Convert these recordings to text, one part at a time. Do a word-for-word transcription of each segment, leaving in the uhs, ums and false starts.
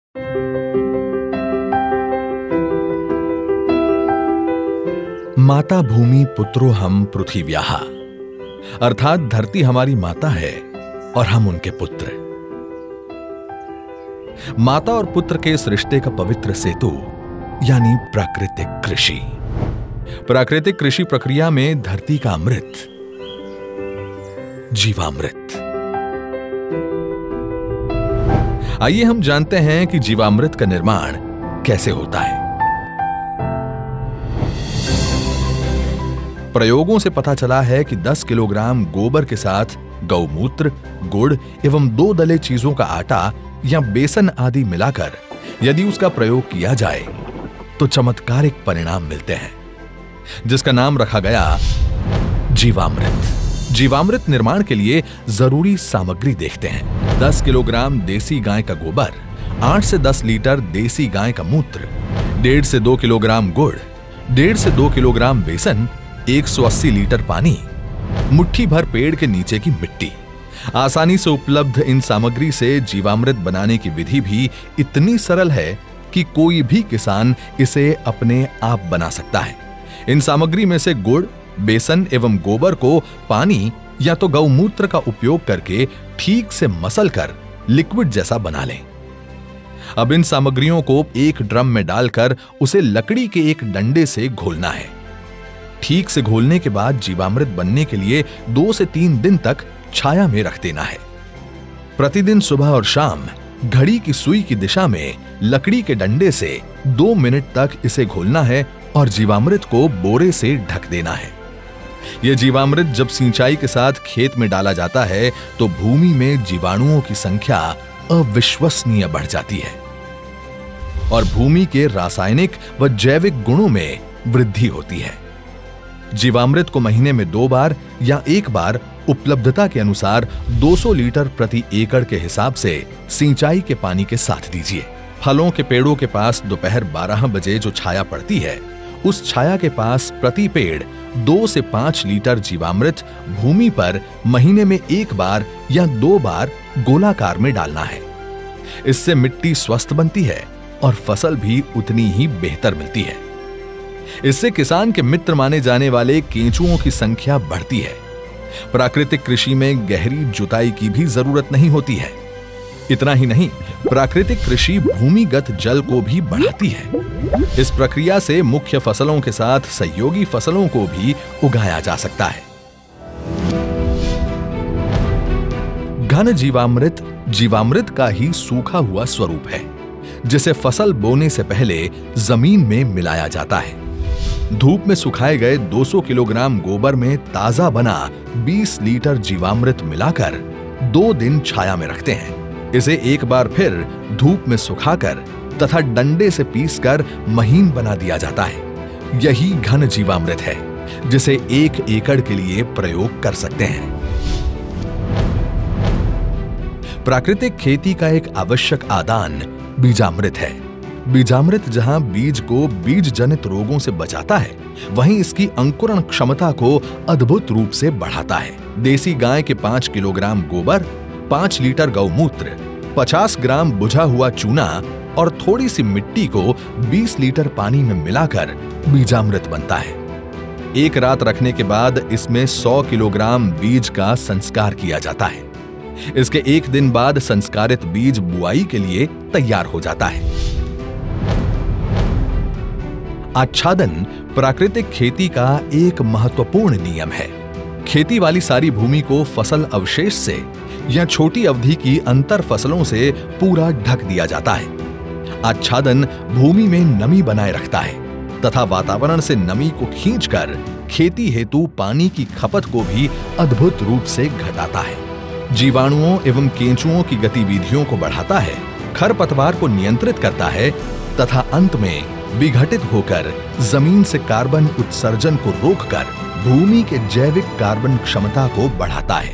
माता भूमि पुत्रो हम पृथिव्याः, अर्थात धरती हमारी माता है और हम उनके पुत्र। माता और पुत्र के इस रिश्ते का पवित्र सेतु यानी प्राकृतिक कृषि। प्राकृतिक कृषि प्रक्रिया में धरती का अमृत, जीवामृत। आइए हम जानते हैं कि जीवामृत का निर्माण कैसे होता है। प्रयोगों से पता चला है कि दस किलोग्राम गोबर के साथ गौमूत्र, गुड़ एवं दो दले चीजों का आटा या बेसन आदि मिलाकर यदि उसका प्रयोग किया जाए तो चमत्कारिक परिणाम मिलते हैं, जिसका नाम रखा गया जीवामृत। जीवामृत निर्माण के लिए जरूरी सामग्री देखते हैं। दस किलोग्राम देसी गाय का गोबर, आठ से दस लीटर देसी गाय का मूत्र, डेढ़ से दो किलोग्राम गुड़, डेढ़ से दो किलोग्राम बेसन, एक सौ अस्सी लीटर पानी, मुट्ठी भर पेड़ के नीचे की मिट्टी। आसानी से उपलब्ध इन सामग्री से जीवामृत बनाने की विधि भी इतनी सरल है कि कोई भी किसान इसे अपने आप बना सकता है। इन सामग्री में से गुड़, बेसन एवं गोबर को पानी या तो गौमूत्र का उपयोग करके ठीक से मसल कर लिक्विड जैसा बना लें। अब इन सामग्रियों को एक ड्रम में डालकर उसे लकड़ी के एक डंडे से घोलना है। ठीक से घोलने के बाद जीवामृत बनने के लिए दो से तीन दिन तक छाया में रख देना है। प्रतिदिन सुबह और शाम घड़ी की सुई की दिशा में लकड़ी के डंडे से दो मिनट तक इसे घोलना है और जीवामृत को बोरे से ढक देना है। यह जीवामृत जब सिंचाई के साथ खेत में डाला जाता है तो भूमि में जीवाणुओं की संख्या अविश्वसनीय बढ़ जाती है और भूमि के रासायनिक व जैविक गुणों में वृद्धि होती है। जीवामृत को महीने में दो बार या एक बार उपलब्धता के अनुसार दो सौ लीटर प्रति एकड़ के हिसाब से सिंचाई के पानी के साथ दीजिए। फलों के पेड़ों के पास दोपहर बारह बजे जो छाया पड़ती है, उस छाया के पास प्रति पेड़ दो से पांच लीटर जीवामृत भूमि पर महीने में एक बार या दो बार गोलाकार में डालना है। इससे मिट्टी स्वस्थ बनती है और फसल भी उतनी ही बेहतर मिलती है। इससे किसान के मित्र माने जाने वाले केंचुओं की संख्या बढ़ती है। प्राकृतिक कृषि में गहरी जुताई की भी जरूरत नहीं होती है। इतना ही नहीं, प्राकृतिक कृषि भूमिगत जल को भी बढ़ाती है। इस प्रक्रिया से मुख्य फसलों के साथ सहयोगी फसलों को भी उगाया जा सकता है। घन जीवामृत जीवामृत का ही सूखा हुआ स्वरूप है, जिसे फसल बोने से पहले जमीन में मिलाया जाता है। धूप में सुखाए गए दो सौ किलोग्राम गोबर में ताजा बना बीस लीटर जीवामृत मिलाकर दो दिन छाया में रखते हैं। इसे एक बार फिर धूप में सुखाकर तथा डंडे से पीसकर महीन बना दिया जाता है। यही घन जीवामृत है, जिसे एक एकड़ के लिए प्रयोग कर सकते हैं। प्राकृतिक खेती का एक आवश्यक आदान बीजामृत है। बीजामृत जहां बीज को बीज जनित रोगों से बचाता है, वहीं इसकी अंकुरण क्षमता को अद्भुत रूप से बढ़ाता है। देसी गाय के पांच किलोग्राम गोबर, पांच लीटर गौमूत्र, पचास ग्राम बुझा हुआ चूना और थोड़ी सी मिट्टी को बीस लीटर पानी में मिलाकर बीजामृत बनता है। एक रात रखने के बाद इसमें सौ किलोग्राम बीज का संस्कार किया जाता है। इसके एक दिन बाद संस्कारित बीज बुआई के लिए तैयार हो जाता है। आच्छादन प्राकृतिक खेती का एक महत्वपूर्ण नियम है। खेती वाली सारी भूमि को फसल अवशेष से या छोटी अवधि की अंतर फसलों से पूरा ढक दिया जाता है। आच्छादन भूमि में नमी बनाए रखता है तथा वातावरण से नमी को खींचकर खेती हेतु पानी की खपत को भी अद्भुत रूप से घटाता है। जीवाणुओं एवं केंचुओं की गतिविधियों को बढ़ाता है, खरपतवार को नियंत्रित करता है तथा अंत में विघटित होकर जमीन से कार्बन उत्सर्जन को रोककर भूमि के जैविक कार्बन क्षमता को बढ़ाता है।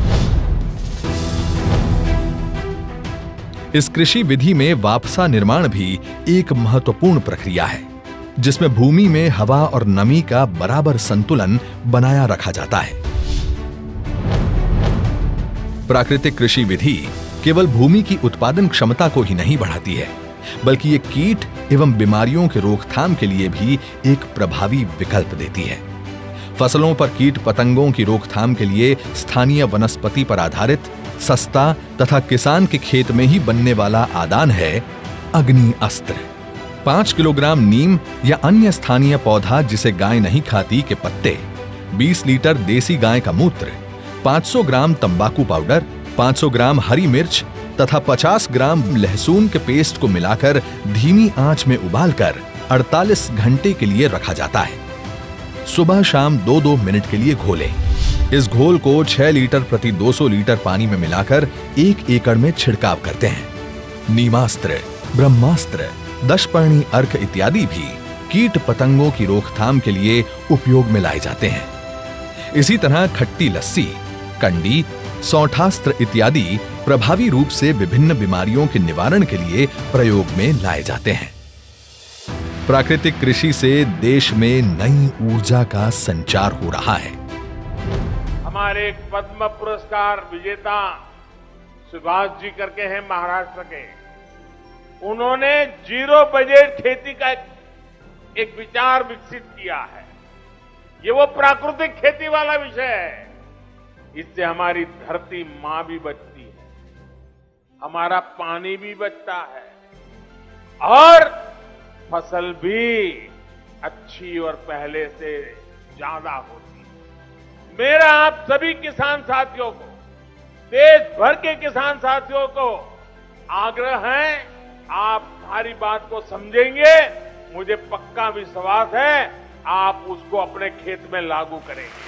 इस कृषि विधि में वापसा निर्माण भी एक महत्वपूर्ण प्रक्रिया है, जिसमें भूमि में हवा और नमी का बराबर संतुलन बनाया रखा जाता है। प्राकृतिक कृषि विधि केवल भूमि की उत्पादन क्षमता को ही नहीं बढ़ाती है, बल्कि ये कीट एवं बीमारियों के रोकथाम के लिए भी एक प्रभावी विकल्प देती है। फसलों पर कीट पतंगों की रोकथाम के लिए स्थानीय वनस्पति पर आधारित सस्ता तथा किसान के खेत में ही बनने वाला आदान है अग्नि अस्त्र। पांच किलोग्राम नीम या अन्य स्थानीय पौधा जिसे गाय नहीं खाती के पत्ते, बीस लीटर देसी गाय का मूत्र, पाँच सौ ग्राम तंबाकू पाउडर, पाँच सौ ग्राम हरी मिर्च तथा पचास ग्राम लहसुन के पेस्ट को मिलाकर धीमी आंच में उबालकर अड़तालीस घंटे के लिए रखा जाता है। सुबह शाम दो दो मिनट के लिए घोलें। इस घोल को छह लीटर प्रति दो सौ लीटर पानी में मिलाकर एक एकड़ में छिड़काव करते हैं। नीमास्त्र, ब्रह्मास्त्र, दशपर्णी अर्क इत्यादि भी कीट पतंगों की रोकथाम के लिए उपयोग में लाए जाते हैं। इसी तरह खट्टी लस्सी, कंडी, सौठास्त्र इत्यादि प्रभावी रूप से विभिन्न बीमारियों के निवारण के लिए प्रयोग में लाए जाते हैं। प्राकृतिक कृषि से देश में नई ऊर्जा का संचार हो रहा है। हमारे पद्म पुरस्कार विजेता सुभाष जी करके हैं महाराष्ट्र के, उन्होंने जीरो बजट खेती का एक विचार विकसित किया है। ये वो प्राकृतिक खेती वाला विषय है। इससे हमारी धरती मां भी बचती है, हमारा पानी भी बचता है और फसल भी अच्छी और पहले से ज्यादा होती है। मेरा आप सभी किसान साथियों को, देश भर के किसान साथियों को आग्रह है, आप हमारी बात को समझेंगे, मुझे पक्का विश्वास है आप उसको अपने खेत में लागू करेंगे।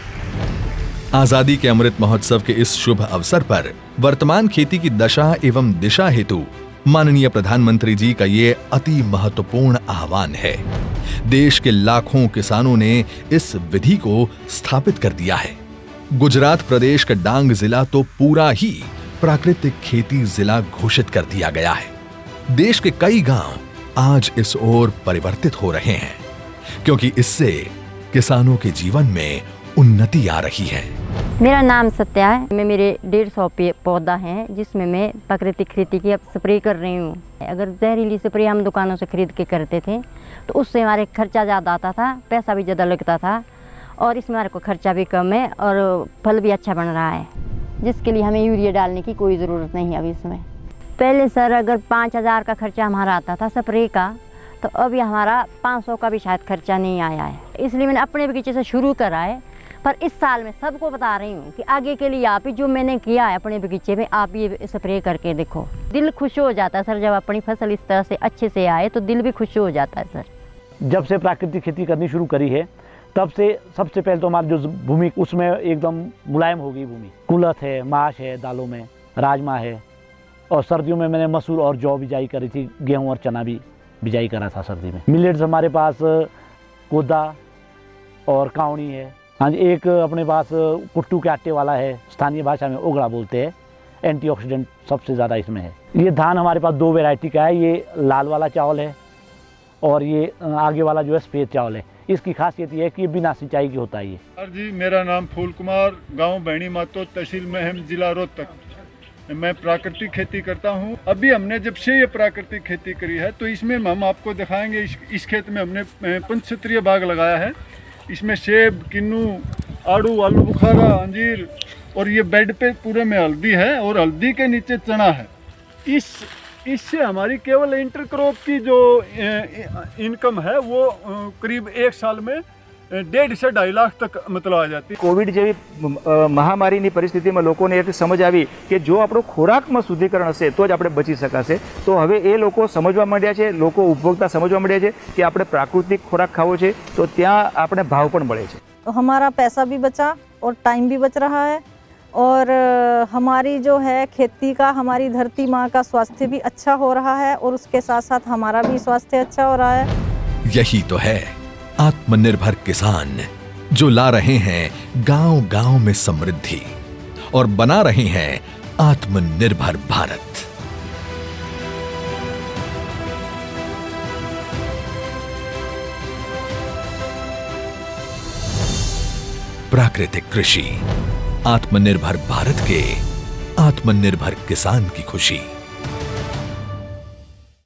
आजादी के अमृत महोत्सव के इस शुभ अवसर पर वर्तमान खेती की दशा एवं दिशा हेतु माननीय प्रधानमंत्री जी का ये अति महत्वपूर्ण आह्वान है। देश के लाखों किसानों ने इस विधि को स्थापित कर दिया है। गुजरात प्रदेश का डांग जिला तो पूरा ही प्राकृतिक खेती जिला घोषित कर दिया गया है। देश के कई गांव आज इस ओर परिवर्तित हो रहे हैं, क्योंकि इससे किसानों के जीवन में उन्नति आ रही है। मेरा नाम सत्या है। मैं मेरे डेढ़ सौ पे पौधा हैं जिसमें मैं प्राकृतिक खेती की अब स्प्रे कर रही हूँ। अगर जहरीली स्प्रे हम दुकानों से खरीद के करते थे तो उससे हमारे खर्चा ज़्यादा आता था, पैसा भी ज़्यादा लगता था, और इसमें हमारे को खर्चा भी कम है और फल भी अच्छा बन रहा है, जिसके लिए हमें यूरिया डालने की कोई ज़रूरत नहीं है अभी इसमें। पहले सर अगर पाँच हज़ार का खर्चा हमारा आता था स्प्रे का, तो अभी हमारा पाँच सौ का भी शायद खर्चा नहीं आया है। इसलिए मैंने अपने बगीचे से शुरू करा है, पर इस साल मैं सबको बता रही हूँ कि आगे के लिए आप ही जो मैंने किया है अपने बगीचे में, आप ये स्प्रे करके देखो। दिल खुश हो जाता है सर, जब अपनी फसल इस तरह से अच्छे से आए तो दिल भी खुश हो जाता है सर। जब से प्राकृतिक खेती करनी शुरू करी है तब से सबसे पहले तो हमारी जो भूमि उसमें एकदम मुलायम हो गई भूमि। कुलथ है, माश है, दालों में राजमा है, और सर्दियों में मैंने मसूर और जौ बिजाई करी थी, गेहूं और चना भी बिजाई करा था सर्दी में। मिलेट्स हमारे पास कोदा और कावनी है। हाँ जी, एक अपने पास कुट्टू के आटे वाला है, स्थानीय भाषा में ओगड़ा बोलते हैं। एंटीऑक्सीडेंट सबसे ज़्यादा इसमें है। ये धान हमारे पास दो वैरायटी का है, ये लाल वाला चावल है और ये आगे वाला जो है सफ़ेद चावल है। इसकी खासियत ये है कि ये बिना सिंचाई की होता है। ये सर जी, मेरा नाम फूल कुमार, गांव बहनी मातो, तहसील महम, जिला रोहतक। मैं प्राकृतिक खेती करता हूं। अभी हमने जब से ये प्राकृतिक खेती करी है तो इसमें हम आपको दिखाएंगे। इस, इस खेत में हमने पंचक्षेत्रीय बाग लगाया है। इसमें सेब, किन्नू, आड़ू, आलू बुखारा, अंजीर, और ये बेड पे पूरे में हल्दी है और हल्दी के नीचे चना है। इस इससे हमारी केवल इंटरक्रॉप की जो इनकम है वो करीब एक साल में डेढ़ से ढाई लाख तक मतलब आ जाती है। कोविड જેવી મહામારીની પરિસ્થિતિમાં લોકોને એક સમજ આવી કે જો આપણો ખોરાકમાં શુદ્ધિકરણ હશે તો જ આપણે બચી શકાશે। તો હવે એ લોકો સમજવા માંડ્યા છે, લોકો ઉપભોક્તા સમજવા માંડ્યા છે કે આપણે પ્રાકૃતિક ખોરાક ખાવો છે તો ત્યાં આપણે ભાવ પણ મળે છે। तो हमारा पैसा भी बचा और टाइम भी बच रहा है, और हमारी जो है खेती का, हमारी धरती माँ का स्वास्थ्य भी अच्छा हो रहा है, और उसके साथ साथ हमारा भी स्वास्थ्य अच्छा हो रहा है। यही तो है आत्मनिर्भर किसान, जो ला रहे हैं गांव गांव में समृद्धि और बना रहे हैं आत्मनिर्भर भारत। प्राकृतिक कृषि आत्मनिर्भर भारत के आत्मनिर्भर किसान की खुशी।